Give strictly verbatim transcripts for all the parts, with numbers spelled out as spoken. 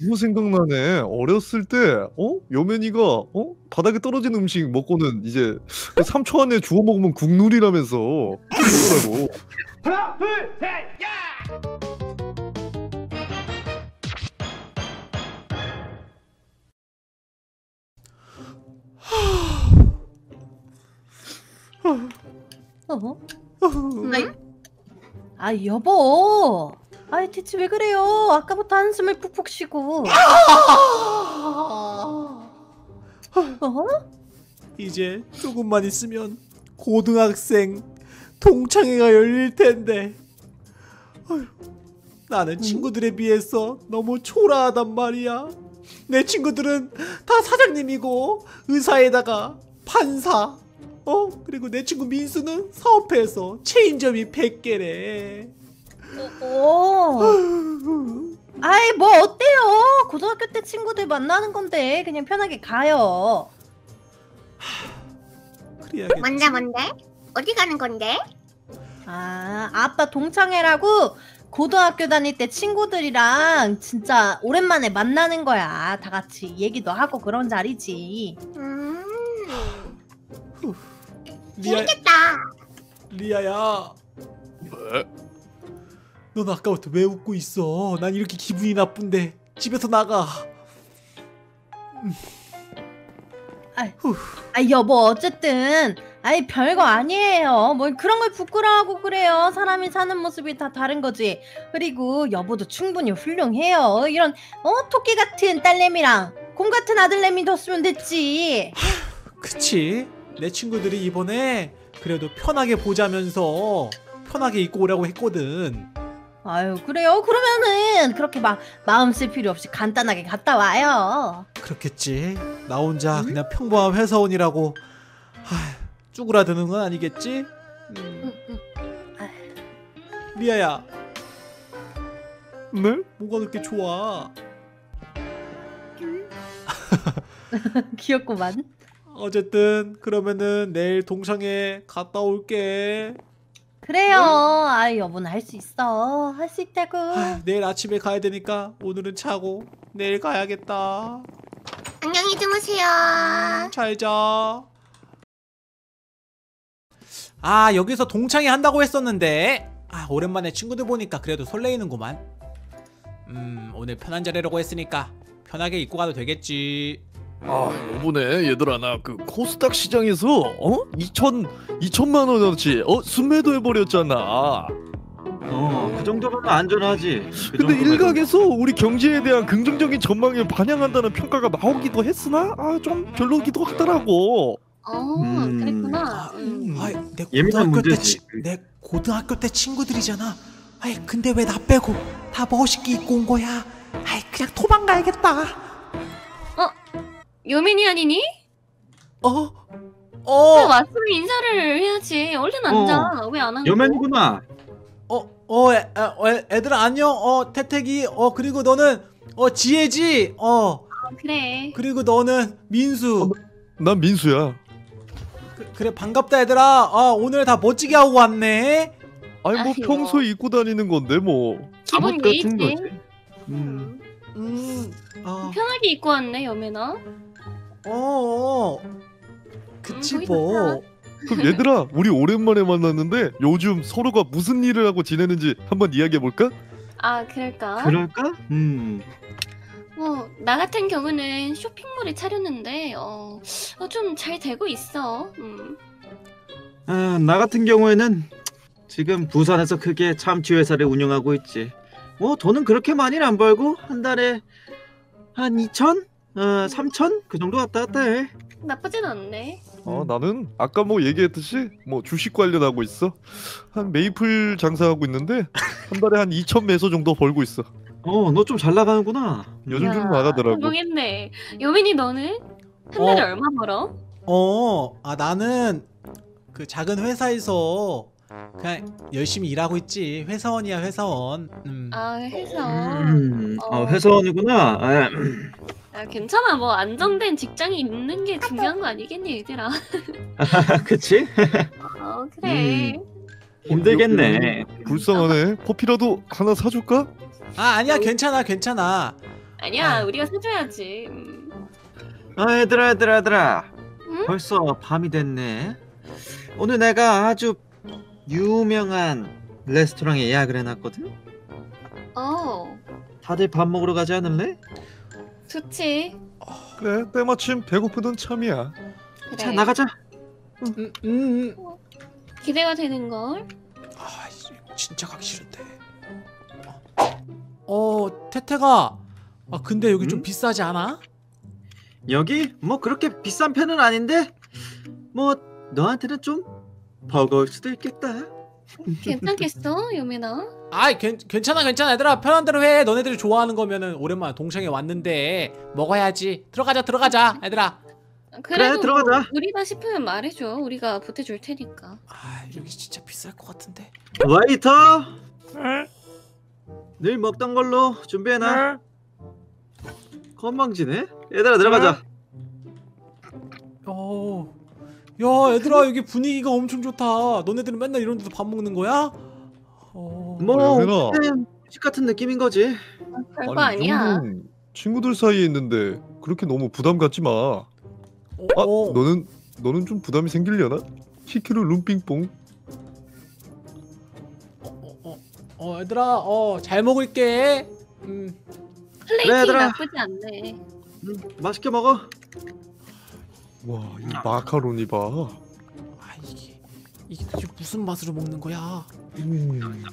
그거 생각나네. 어렸을 때 어? 여맨이가 어? 바닥에 떨어진 음식 먹고는 이제 그 삼 초 안에 주워 먹으면 국룰이라면서 그러더라고. 하나, 둘, 셋, 야! 어? 아이, 아 여보. 아이 대체 왜 그래요? 아까부터 한숨을 푹푹 쉬고. 어? 이제 조금만 있으면 고등학생 동창회가 열릴 텐데. 어휴, 나는 친구들에 비해서 너무 초라하단 말이야. 내 친구들은 다 사장님이고 의사에다가 판사. 어? 그리고 내 친구 민수는 사업회에서 체인점이 백 개래. 어. 아이 뭐 어때요? 고등학교 때 친구들 만나는 건데 그냥 편하게 가요. 그래야겠지. 뭔데 뭔데? 어디 가는 건데? 아 아빠 동창회라고 고등학교 다닐 때 친구들이랑 진짜 오랜만에 만나는 거야. 다 같이 얘기도 하고 그런 자리지. 음. 리아, 재밌겠다. 리아야. 넌 아까부터 왜 웃고 있어? 난 이렇게 기분이 나쁜데. 집에서 나가. 아이, 아 여보 어쨌든 아이 별거 아니에요. 뭐 그런 걸 부끄러워하고 그래요. 사람이 사는 모습이 다 다른 거지. 그리고 여보도 충분히 훌륭해요. 이런 어 토끼 같은 딸내미랑 곰 같은 아들내미 뒀으면 됐지. 그치? 내 친구들이 이번에 그래도 편하게 보자면서 편하게 입고 오라고 했거든. 아유 그래요? 그러면은 그렇게 막 마음 쓸 필요 없이 간단하게 갔다 와요. 그렇겠지. 나 혼자 그냥 평범한 회사원이라고 하, 쭈그라드는 건 아니겠지? 음. 리아야. 네? 뭐가 그렇게 좋아? 귀엽구만. 어쨌든 그러면은 내일 동창회 갔다 올게. 그래요. 아이 여보는 할 수 있어. 할 수 있다고. 하, 내일 아침에 가야 되니까 오늘은 자고 내일 가야겠다. 안녕히 주무세요. 잘 자. 아, 여기서 동창회 한다고 했었는데 아, 오랜만에 친구들 보니까 그래도 설레이는구만. 음, 오늘 편한 자리라고 했으니까 편하게 입고 가도 되겠지. 아 요번에 얘들아 나 그 코스닥 시장에서 어? 이천, 이천만 원어치 어? 순매도 해버렸잖아. 어, 그 정도면 안전하지. 그 근데 정도면. 일각에서 우리 경제에 대한 긍정적인 전망을 반영한다는 평가가 나오기도 했으나 아 좀 별로기도 하더라고. 어, 음. 그랬구나. 음. 아이, 내 예민한 고등학교 때 문제지. 치, 내 고등학교 때 친구들이잖아. 아이, 근데 왜 나 빼고 다 멋있게 입고 온 거야? 아이, 그냥 도망가야겠다. 요민이 아니니? 어? 어. 어? 왔으면 인사를 해야지. 얼른 앉아. 왜 안 앉아? 여맨이구나. 어? 어? 애, 어, 애, 애들아 안녕. 어, 태택이. 어, 그리고 너는 어, 지혜지. 어. 어, 그래. 그리고 너는 민수. 난 민수야. 그, 그래 반갑다 얘들아. 아, 오늘 다 멋지게 하고 왔네. 아니 뭐 아이고. 평소에 입고 다니는 건데 뭐. 기본 잠옷 같은 예의지. 거지. 음. 음. 아. 편하게 입고 왔네, 여매나. 어. 어. 그치 음, 뭐. 그럼 얘들아 우리 오랜만에 만났는데 요즘 서로가 무슨 일을 하고 지내는지 한번 이야기해볼까? 아, 그럴까? 그럴까? 음. 뭐, 나 같은 경우는 쇼핑몰을 차렸는데, 어, 어 좀 잘 되고 있어. 음. 아, 나 같은 경우에는 지금 부산에서 크게 참치 회사를 운영하고 있지. 뭐 돈은 그렇게 많이는 안 벌고 한 달에 한 이천? 어, 삼천? 그 정도 왔다 갔다 해. 나쁘진 않네. 어 나는 아까 뭐 얘기했듯이 뭐 주식 관련하고 있어. 한 메이플 장사하고 있는데 한 달에 한 이천 매소 정도 벌고 있어. 어, 너 좀 잘 나가는구나. 요즘 야, 좀 나가더라고. 성공했네. 요민이 너는? 한 달에 어. 얼마 벌어? 어. 아, 나는 그 작은 회사에서 그냥 열심히 일하고 있지. 회사원이야, 회사원. 음. 아, 회사. 음, 어. 어, 회사원이구나. 아, 아, 괜찮아. 뭐 안정된 직장이 있는 게 중요한 거 아니겠니, 얘들아? 그치? 어, 그래. 힘들겠네. 불쌍하네. 커피라도 하나 사줄까? 아, 아니야. 괜찮아. 괜찮아. 아니야, 우리가 사줘야지. 음. 아 얘들아 얘들아 얘들아 응? 벌써 밤이 됐네. 오늘 내가 아주 유명한 레스토랑에 예약을 해놨거든. 어, 다들 밥 먹으러 가지 않을래? 좋지. 그래 때마침 배고프던 참이야. 그래. 자 나가자. 음, 음, 음. 기대가 되는 걸. 아 이거 진짜 가기 싫은데. 어 태태가. 아 근데 여기 좀 음? 비싸지 않아? 여기 뭐 그렇게 비싼 편은 아닌데 뭐 너한테는 좀 버거울 수도 있겠다. 괜찮겠어, 요매나? 아이 괜, 괜찮아 괜찮아 얘들아 편한 대로 해. 너네들이 좋아하는 거면은 오랜만에 동창회 왔는데 먹어야지. 들어가자 들어가자 얘들아. 그래도 그래, 들어가자. 뭐 우리다 싶으면 말해줘. 우리가 보태줄 테니까. 아 여기 진짜 비쌀 것 같은데. 웨이터 늘 먹던 걸로 준비해놔. 건방지네. 얘들아 들어가자. 어, 야 얘들아 여기 분위기가 엄청 좋다. 너네들은 맨날 이런 데서 밥 먹는 거야? 어, 뭐 얘들아. 그냥 음식 같은 느낌인 거지. 별거 아니, 이 아니야. 정도는 친구들 사이에 있는데 그렇게 너무 부담 갖지 마. 어, 아 어. 너는 너는 좀 부담이 생기려나? 키키루 룸핑뽕. 어, 어, 어 얘들아 어 잘 먹을게. 음. 플레이팅 얘들아. 나쁘지 않네. 음, 맛있게 먹어. 와 이 마카로니 봐. 아 이게 이게 도대체 무슨 맛으로 먹는 거야? 음.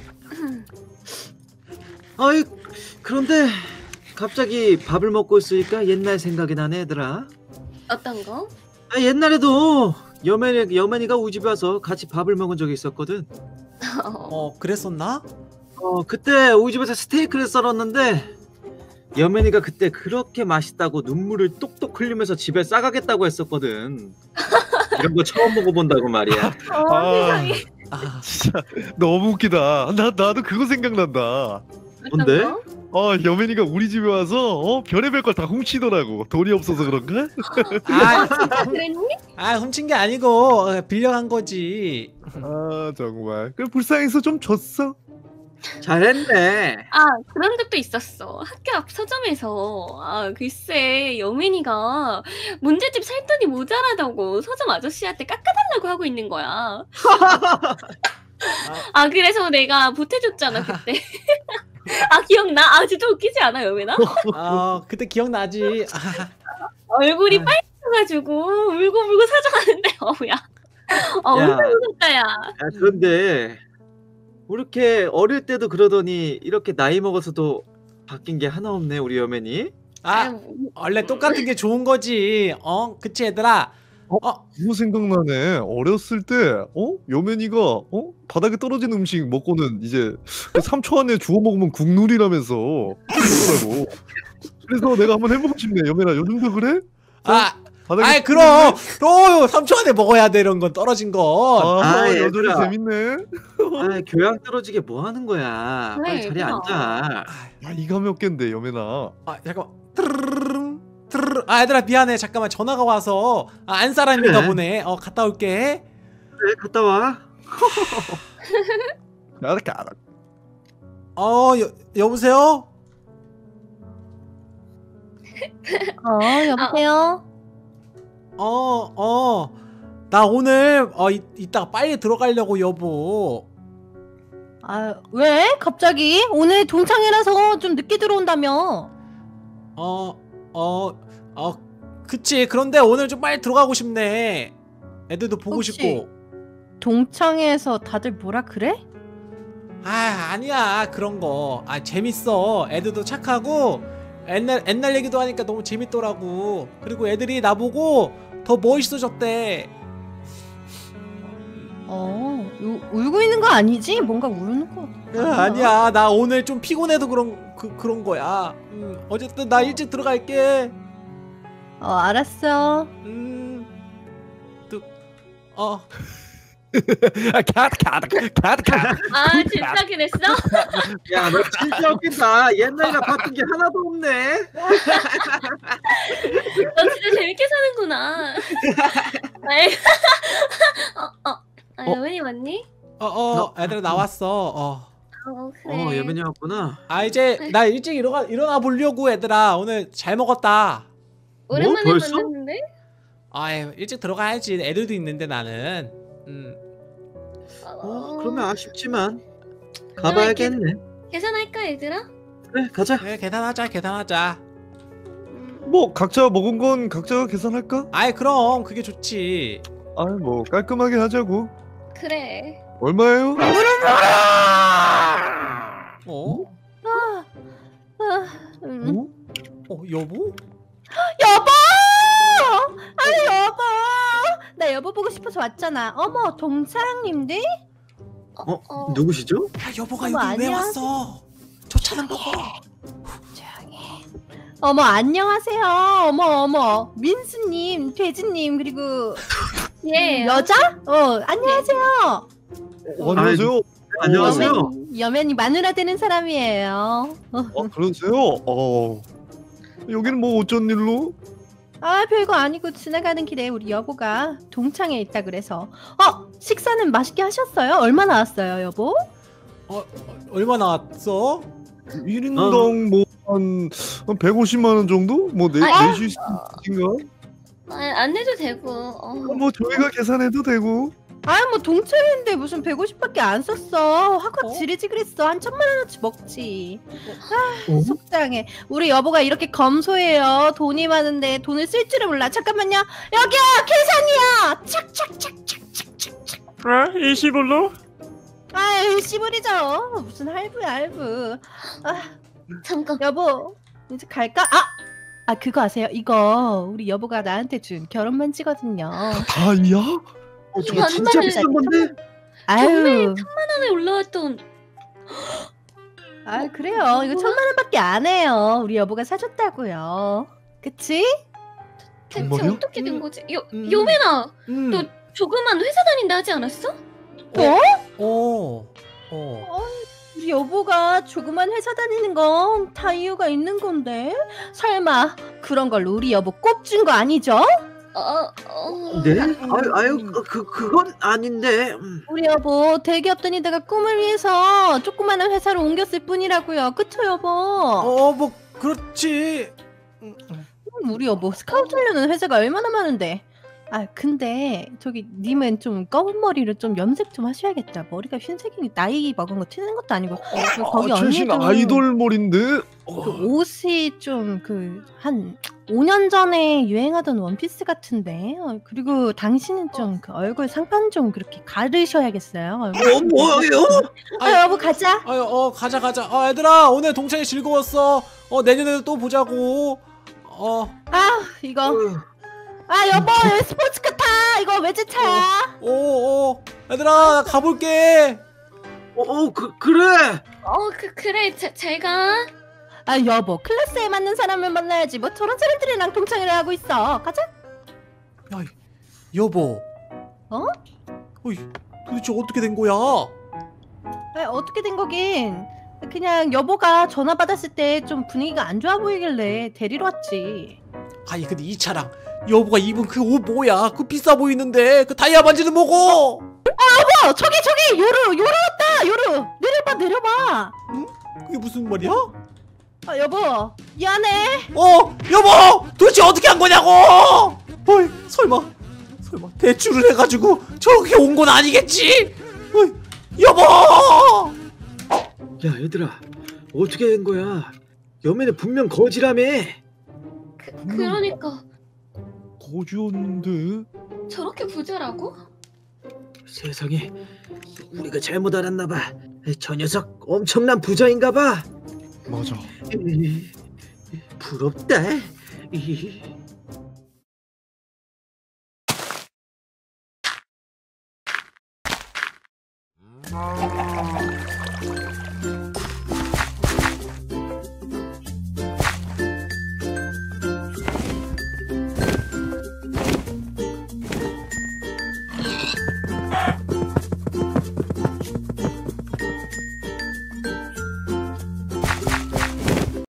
아이 그런데 갑자기 밥을 먹고 있으니까 옛날 생각이 나네 얘들아. 어떤 거? 아, 옛날에도 여맨이, 여맨이가 우리 집에 와서 같이 밥을 먹은 적이 있었거든. 어 그랬었나? 어 그때 우리 집에서 스테이크를 썰었는데 여맨이가 그때 그렇게 맛있다고 눈물을 똑똑 흘리면서 집에 싸가겠다고 했었거든. 이런 거 처음 먹어본다고 말이야. 어, 아. 세상에. 아, 진짜 너무 웃기다. 나 나도 그거 생각난다. 뭔데? 어떤 거? 아 여맨이가 우리 집에 와서 어 별의별 걸 다 훔치더라고. 돈이 없어서 그런가? 아, 아, 그랬니? 아 훔친 게 아니고 어, 빌려간 거지. 아 정말. 그 불쌍해서 좀 줬어. 잘했네. 아, 그런 적도 있었어. 학교 앞 서점에서. 아, 글쎄, 여민이가 문제집 살 돈이 모자라다고 서점 아저씨한테 깎아달라고 하고 있는 거야. 아, 그래서 내가 보태줬잖아, 그때. 아, 기억나? 아, 진짜 웃기지 않아, 여민아? 아 그때 기억나지. 아, 얼굴이 아. 빨개가지고 울고 울고 사정하는데, 어우야. 어, 야. 울고 웃었다, 야. 야, 그런데 이렇게 어릴 때도 그러더니 이렇게 나이 먹어서도 바뀐 게 하나 없네 우리 여맨이. 아 원래 똑같은 게 좋은 거지. 어 그치 얘들아. 어 그거 생각나네. 어렸을 때 어 여맨이가 어 바닥에 떨어진 음식 먹고는 이제 삼 초 안에 주워 먹으면 국룰이라면서 그러더라고. 그래서 내가 한번 해보고 싶네. 여맨아 요즘도 그래? 아, 바닥에 아이 그럼 또 삼 초 안에 먹어야 돼 이런 건 떨어진 건. 아, 아, 여전히 얘들아. 재밌네. 아, 교양 떨어지게 뭐 하는 거야? 빨리 그래, 자리에 얘들아. 앉아. 야 이가 몇 갠데 여맨아. 아 잠깐만. 트르르릉, 트르르. 아 얘들아 미안해. 잠깐만 전화가 와서 아, 안 사람인가 그래. 보네. 어 갔다 올게. 그래 갔다 와. 알았게 알아. 어 여, 여보세요? 어, 여보세요? 어 어. 나 오늘 어 이, 이따가 빨리 들어가려고 여보. 아, 왜? 갑자기? 오늘 동창회라서 좀 늦게 들어온다며. 어, 어, 어, 그치. 그런데 오늘 좀 빨리 들어가고 싶네. 애들도 보고 혹시- 싶고. 동창회에서 다들 뭐라 그래? 아, 아니야. 그런 거. 아, 재밌어. 애들도 착하고, 옛날, 옛날 얘기도 하니까 너무 재밌더라고. 그리고 애들이 나보고 더 멋있어졌대. 어, 우, 울고 있는 거 아니지? 뭔가 우는 거. 아, 아니야. 나 오늘 좀 피곤해도 그런, 그, 그런 거야. 음, 어쨌든 나 일찍 들어갈게. 어, 알았어. 음, 또, 어. 아 카드 카드 카드 카드. 아, 진짜 그랬어? 야, 너 진짜 웃긴다. 옛날이랑 바뀐 게 하나도 없네. 너 진짜 재밌게 사는구나. 아이, 어, 어. 아, 어? 여민이 왔니? 어, 어, 애들 나왔어. 어. 어 그래. 어 여면이 왔구나. 아 이제 나 일찍 일어나 일어나 보려고 얘들아. 오늘 잘 먹었다. 오랜만에 뭐, 벌써? 만났는데? 아 일찍 들어가야지. 애들도 있는데 나는. 음. 어 그러면 아쉽지만 가봐야겠네. 계산할까 얘들아? 그래 가자. 그래 계산하자 계산하자. 뭐 각자 먹은 건 각자가 계산할까? 아이 그럼 그게 좋지. 아이 뭐 깔끔하게 하자고. 그래. 얼마예요? 어? 아, 음. 어? 어 여보? 여보! 아 여보! 나 여보 보고 싶어서 왔잖아. 어머 동창님들? 어, 어. 누구시죠? 아 여보가 어머, 여기 왜 안녕하세요. 왔어? 저 차는 먹어. 어머 안녕하세요. 어머 어머 민수님, 돼지님 그리고 예. 여자? 어 안녕하세요. 어, 안녕하세요. 안녕하세요. 여맨, 여맨이 마누라 되는 사람이에요. 어. 어 그러세요? 어 여기는 뭐 어쩐 일로? 아 별거 아니고 지나가는 길에 우리 여보가 동창에 있다 그래서 어 식사는 맛있게 하셨어요? 얼마 나왔어요 여보? 어 얼마 나왔어? 일 인당 뭐한 한 백오십만 원 정도? 뭐 내, 아, 내실 수 있으신가? 아, 안 내도 되고. 어. 뭐 저희가 계산해도 되고. 아 뭐 동창인데 무슨 백오십밖에 안 썼어. 확확 어? 지르지 그랬어. 한 천만 원어치 먹지. 아 어? 속상해. 우리 여보가 이렇게 검소해요. 돈이 많은데 돈을 쓸 줄을 몰라. 잠깐만요. 여기요 계산이요. 착착착착착착착. 아, 이십불로? 아 일시불이죠. 무슨 할부야 할부. 아 잠깐. 여보 이제 갈까? 아! 아 그거 아세요? 이거 우리 여보가 나한테 준 결혼 반지거든요. 다이야? 어, 저거 만 진짜 원을- 비싼 건데? 아유, 하나에 올라왔던. 아 그래요. 이거 천만 원밖에 안 해요. 우리 여보가 사줬다고요. 그치? 대체 정말요? 어떻게 된 음, 거지? 요 음. 요매나 음. 너 조그만 회사 다닌다 하지 않았어? 어? 어. 어. 우리 여보가 조그만 회사 다니는 건 다 이유가 있는 건데 설마 그런 걸 우리 여보 꼭 준 거 아니죠? 어, 어. 네? 아유, 아유 그, 그 그건 아닌데. 음. 우리 여보 대기업 다니다가 꿈을 위해서 조그마한 회사로 옮겼을 뿐이라고요. 그쵸 여보? 어 뭐 그렇지. 음, 음. 음, 우리 여보 스카우트 하려는 회사가 얼마나 많은데. 아 근데 저기 님은 좀 검은 머리로 좀 염색 좀 하셔야겠다. 머리가 흰색이 나이 먹은 거 튀는 것도 아니고 그 거기 아, 최신 언니도 아이돌몰인데. 그 어. 옷이 좀 그 한 오 년 전에 유행하던 원피스 같은데. 어, 그리고 당신은 좀 그 얼굴 상판 좀 그렇게 가르셔야겠어요. 얼굴 어 뭐예요? 아 여보 가자. 아유 어 가자 가자. 어 얘들아 오늘 동창이 즐거웠어. 어 내년에도 또 보자고. 어. 아 이거 아 여보 여기 스포츠카 타. 이거 외제차야. 오, 오. 얘들아 나 가볼게. 어, 어 그, 그래. 어, 그 그래. 자, 잘 가. 아 여보 클래스에 맞는 사람을 만나야지 뭐 저런 사람들이랑 동창회를 하고 있어. 가자. 야 여보. 어? 어이 도대체 어떻게 된 거야? 아, 어떻게 된 거긴 그냥 여보가 전화 받았을 때 좀 분위기가 안 좋아 보이길래 데리러 왔지. 아니 근데 이 차랑 여보가 입은 그 옷 뭐야? 그 비싸 보이는데 그 다이아 반지는 뭐고? 어 저기 저기 요루 요루 왔다. 요루 내려봐 내려봐. 그게 무슨 말이야? 아 여보 미안해. 어 여보 도대체 어떻게 한 거냐고? 어이 설마 설마 대출을 해가지고 저렇게 온 건 아니겠지? 어이 여보. 야 얘들아 어떻게 된 거야? 여면에 분명 거지라며. 그, 그러니까 거지였는데. 저렇게 부자라고? 세상에 우리가 잘못 알았나 봐. 저 녀석 엄청난 부자인가 봐. 맞아. 이, 부럽다. 이.